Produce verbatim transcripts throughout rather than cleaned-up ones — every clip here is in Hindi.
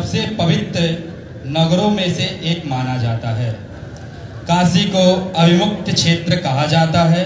सबसे पवित्र नगरों में से एक माना जाता है। काशी को अविमुक्त क्षेत्र कहा जाता है।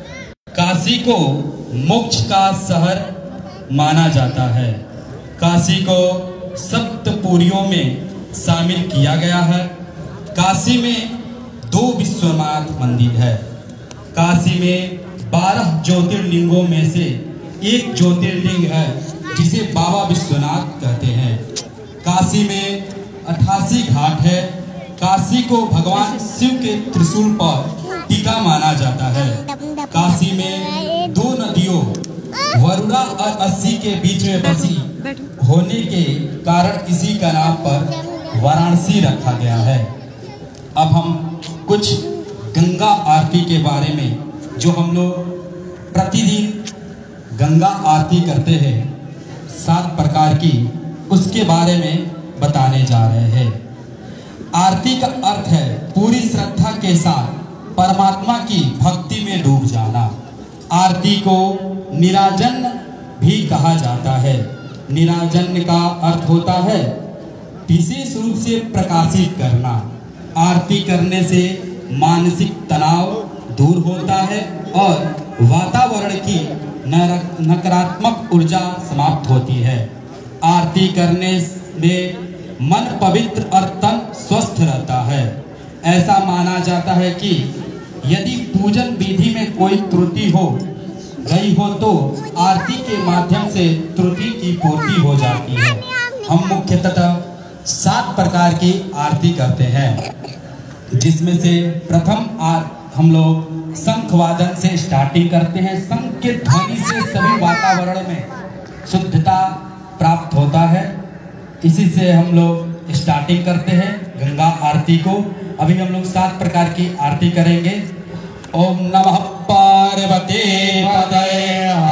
काशी को मोक्ष का शहर माना जाता है। काशी को सप्तपुरियों में शामिल किया गया है। काशी में दो विश्वनाथ मंदिर है। काशी में बारह ज्योतिर्लिंगों में से एक ज्योतिर्लिंग है जिसे बाबा विश्वनाथ कहते हैं। काशी में अठासी घाट है। काशी को भगवान शिव के त्रिशूल पर टीका माना जाता है। काशी में दो नदियों वरुणा और अस्सी के बीच में बसी होने के कारण इसी का नाम पर वाराणसी रखा गया है। अब हम कुछ गंगा आरती के बारे में, जो हम लोग प्रतिदिन गंगा आरती करते हैं सात प्रकार की, उसके बारे में बताने जा रहे हैं। आरती का अर्थ है पूरी श्रद्धा के साथ परमात्मा की भक्ति में डूब जाना। आरती को निराजन भी कहा जाता है। निराजन का अर्थ होता है विशेष रूप से प्रकाशित करना। आरती करने से मानसिक तनाव दूर होता है और वातावरण की नकारात्मक ऊर्जा समाप्त होती है। आरती करने में मन पवित्र और तन स्वस्थ रहता है। ऐसा माना जाता है कि यदि पूजन विधि में कोई त्रुटि हो गई हो तो आरती के माध्यम से त्रुटि की पूर्ति हो जाती है। हम मुख्यतः सात प्रकार की आरती करते हैं, जिसमें से प्रथम आर हम लोग शंख वादन से स्टार्टिंग करते हैं। शंख के ध्वनि से सभी वातावरण में शुद्धता प्राप्त होता है। इसी से हम लोग स्टार्टिंग करते हैं गंगा आरती को। अभी हम लोग सात प्रकार की आरती करेंगे। ओम नमः पार्वती पतये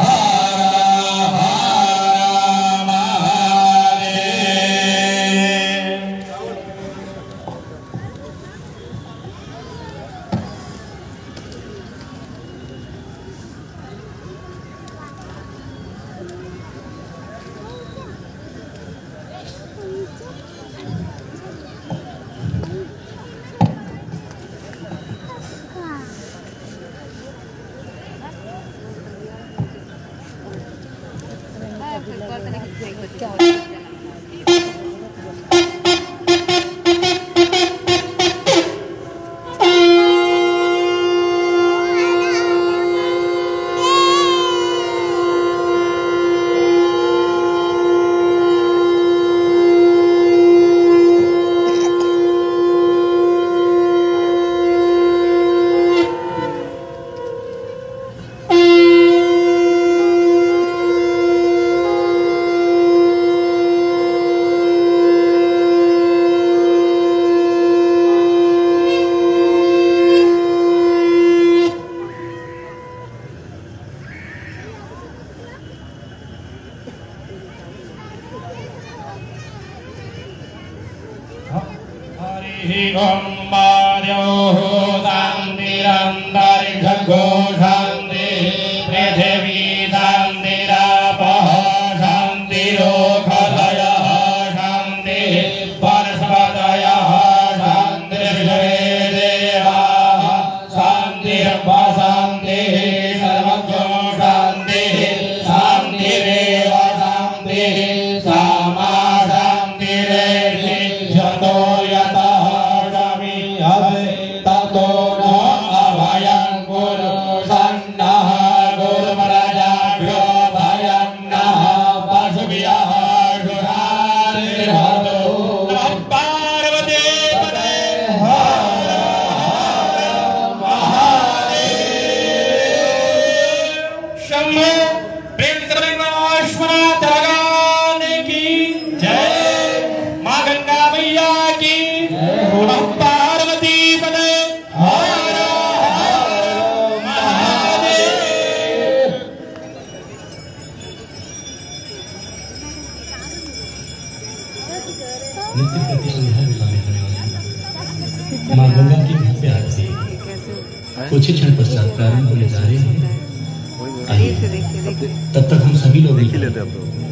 कुछ ही क्षण पश्चात प्रारंभ होने जा रहे हैं। आइए तब तक हम सभी लोग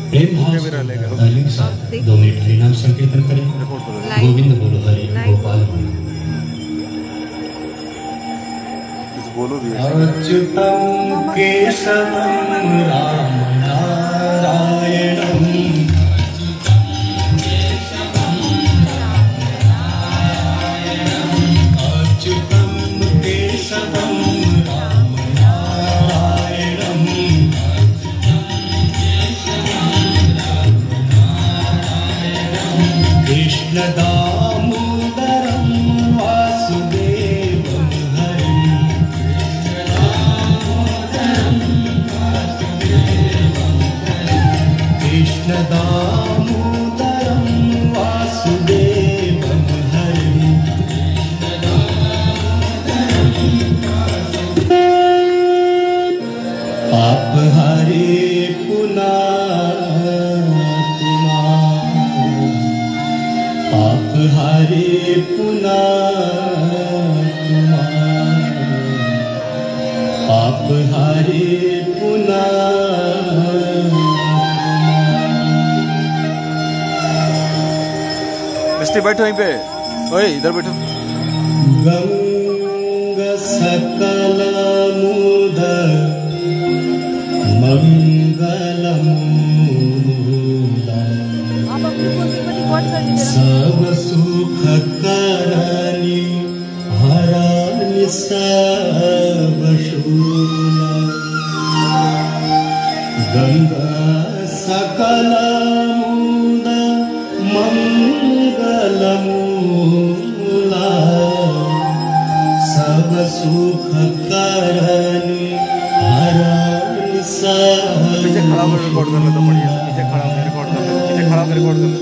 प्रेम भाव से हरि के साथ दो मिनट हरि नाम संकीर्तन करें। गोविंद बोलो हरि गोपाल बोलो। अच्युतम केशवम राम नारायणम अच्युतम केशवम राम नारायणम कृष्ण दामोदरम वासुदेवम हरिम कृष्ण दामोदरम वासुदेवम हरिम आप हरे पुनातुमा आप हरे पुनातुमा आप हरे पुनातुमा। मिस्टी बैठो यहीं पे, ओए इधर बैठो। गंगा सकल मुद मंगलमूला सब सुख करनी हरानी सब शूला गंगा सकल मुद मंगलमूला सब सुख करनी हरानी सब। पीछे खड़ा होकर रिकॉर्ड कर लो तो बढ़िया, पीछे खड़ा होकर रिकॉर्ड कर लो, पीछे खड़ा होकर रिकॉर्ड कर लो।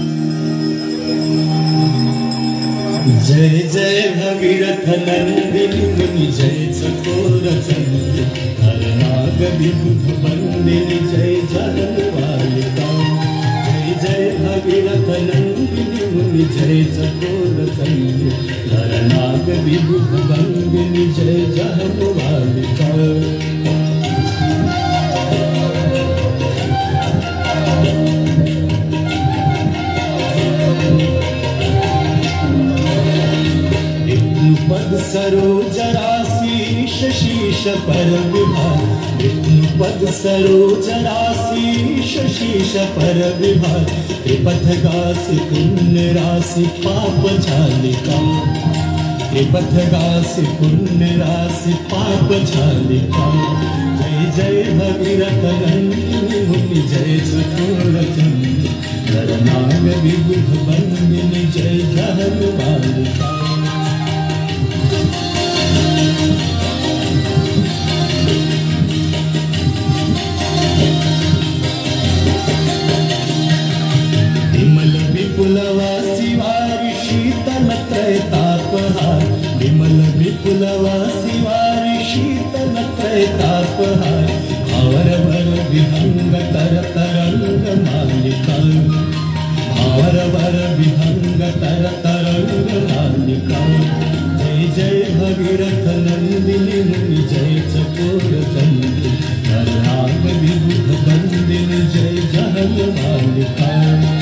जय जय भगीरथ नंदिनी मुनि जय चकोर चंद्र हरनाग विबुध बंदिनी जय जगन्मालिका जय जय भगीरथ नंदिनी मुनि जय चकोर चंद्र हरनाग विबुध बंदिनी जय जगन्मालिका। पद सरोज राशि शीश पर विभाग विष्णु पद सरोज राशि शीश पर विभाग त्रिपथ गासी पुण्य राशि पाप झालिका त्रिपथ गासी पुण्य राशि पाप झालिका। जय जय भगीरथ नंदिनी मुनि जय चकोर चंद्र नरनाग विबुध बंदिनी जय जगन्मालिका। विमल विपुलवासी वारी शीतल त्रैतापहार विमल विपुलवासी वारी शीतल त्रैतापहार भावर भर विहंग तर तरंग मालिका भावर भर विहंग तर तरंग मालिका। जय जय भगीरथ नंदिनी मुनि जय चकोर चंद्र हरनाग विबुध बंदिनी जय जगन्मालिका।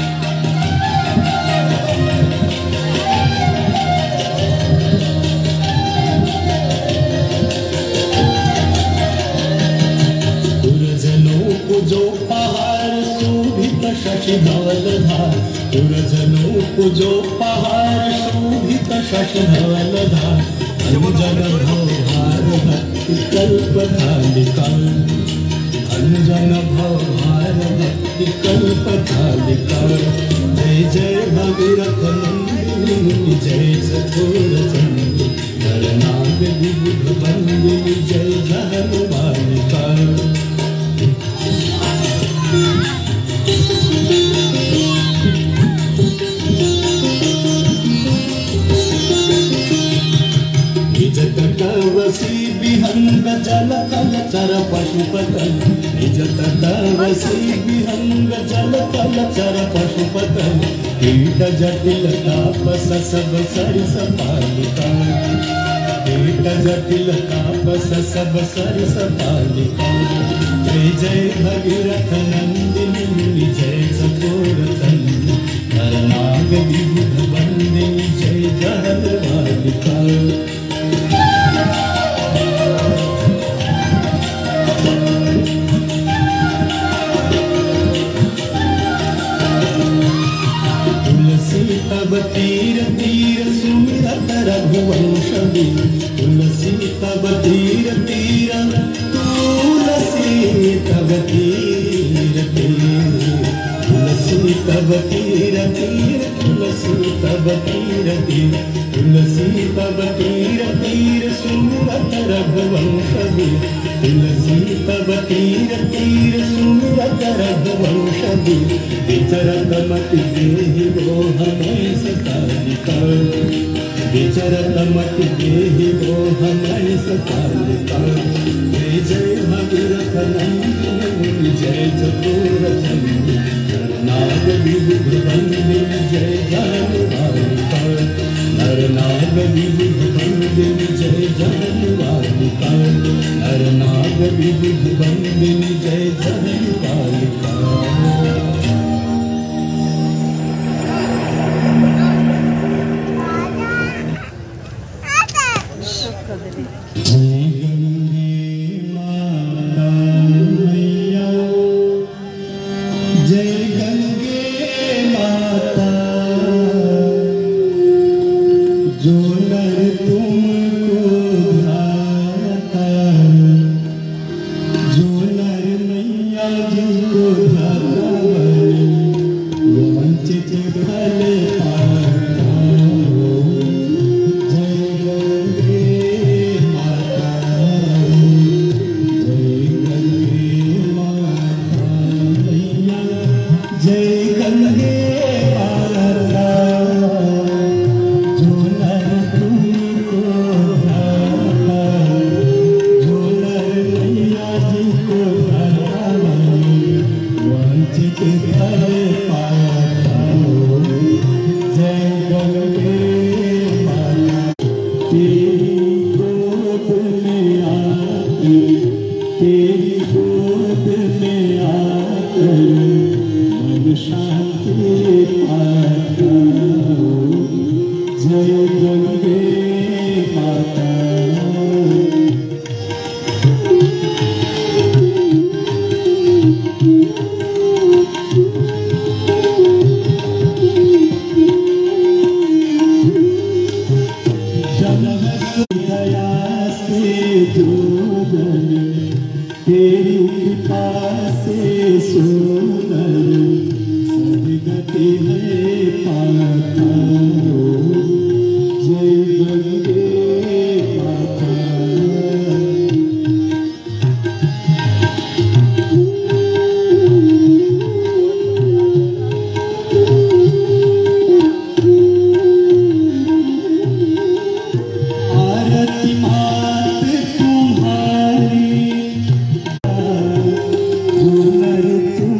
जो पहाड़ शोभित शशि धवल धार पुरजनों को जो पहाड़ शोभित शशि धवल धार अनुजन भवहार भक्ति कल्प धालिका अनुजन भवहार भक्ति कल्प धालिका। जय जय भगीरथ नंदिनी जय चकोर चंद्र नरनाग विबुध बंदिनी जय जगन्मालिका। निज तटवसी विहंग जल तल चर पशुपतन निज तटवसी विहंग जल तल चर पशुपतन कीट जटिल तापस सब सरिस पालिका कीट जटिल तापस सब सरिस पालिका। जय जय भगीरथ नंदिनी जय सपोरतन नरनाग विबुध वंदिनी जय जहलवालिका तब तीर तीर सुमिरत रघुवंशवी तुलसी तब तीर तीर तुलसी तब तीर तीर तुलसी तब तीर तीर तुलसी तब तीर तीर तुलसी तब तीर तीर सुमिरत रघुवंशवी तुलसी तब तीर तीर सुमिरत रघुवंशवी विचरत मति देहि मोह मैं सतालिका विचरत मति देहि मोह मैं सतालिका जय जय भगीरथ नंदिनी जय चतुरचंडी नरनाग विबुध वंदिनी जय जहलवालिका नरनाग विबुध वंदिनी जय जहलवालिका नरनाग विबुध वंदिनी जय जहलवालिका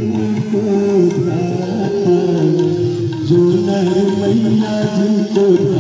जो नर मैया जिनको